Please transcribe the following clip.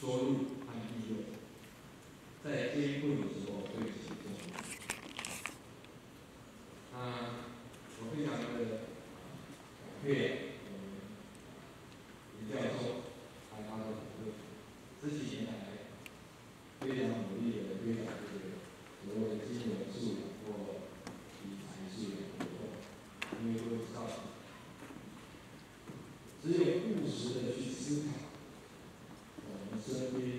收入和利用，在艰困的时候对其重要。我非常的感谢李教授还有他的团队，这几年来非常努力的推展这个所谓的金融素养或理财素养活动，因为都知道，只有务实的去思考我们身边